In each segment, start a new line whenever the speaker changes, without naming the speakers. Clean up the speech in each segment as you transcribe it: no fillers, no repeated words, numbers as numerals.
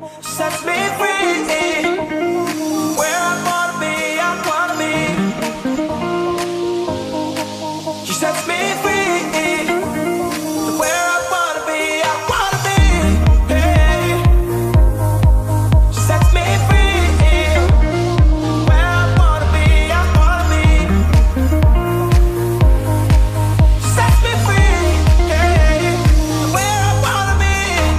sets me free. Where I wanna be, I wanna be. She sets me free. Where I wanna be, I wanna be. Hey. She sets me free. Where I wanna be, I wanna be. She sets me free. Hey. Where I wanna be.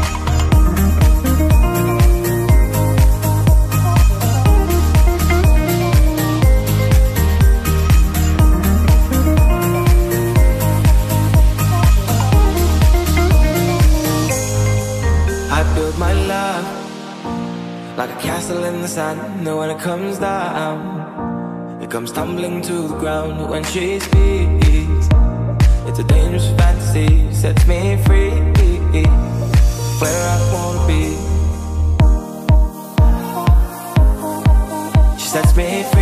I build my love like a castle in the sun. And when it comes down, it comes tumbling to the ground. When she speaks, it's a dangerous fantasy. Sets me free. Where I wanna be. She sets me free.